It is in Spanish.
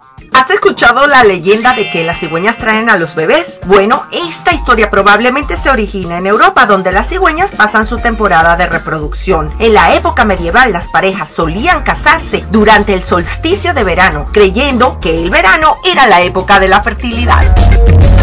¿Has escuchado la leyenda de que las cigüeñas traen a los bebés? Bueno, esta historia probablemente se origina en Europa, donde las cigüeñas pasan su temporada de reproducción. En la época medieval, las parejas solían casarse durante el solsticio de verano, creyendo que el verano era la época de la fertilidad.